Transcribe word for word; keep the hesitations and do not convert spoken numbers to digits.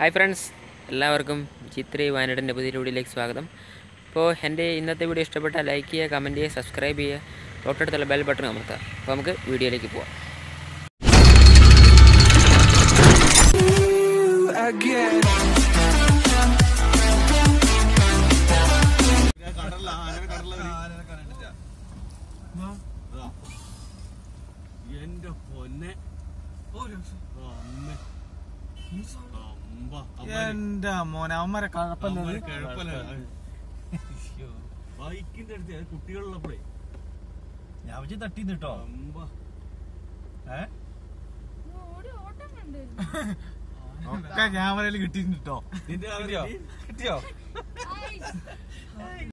Hi friends, എല്ലാവർക്കും ചിത്രി വയനാടിൻ്റെ പുതിയ വീഡിയോയിലേക്ക് സ്വാഗതം. അപ്പോൾ എൻ്റെ ഇന്നത്തെ വീഡിയോ ഇഷ്ടപ്പെട്ടാൽ ലൈക്ക് ചെയ്യുക, കമൻറ്റ് ചെയ്യുക, സബ്സ്ക്രൈബ് ചെയ്യുക, തൊട്ടടുത്തുള്ള ബെൽ ബട്ടൺ അമർത്തുക. അപ്പോൾ നമുക്ക് വീഡിയോയിലേക്ക് പോവാം. എന്റെ പൊന്നെ എന്റെ മോനെ അവന്മാരെ കഴപ്പല്ലേ ബൈക്കിന്റെ അടുത്ത് കുട്ടികളുള്ളപ്പോഴേ ഞാൻ വെച്ച് തട്ടിന്ന് കേട്ടോ. ഒക്കെ ക്യാമറയിൽ കിട്ടിട്ടോ. കിട്ടിയോ കിട്ടിയോ?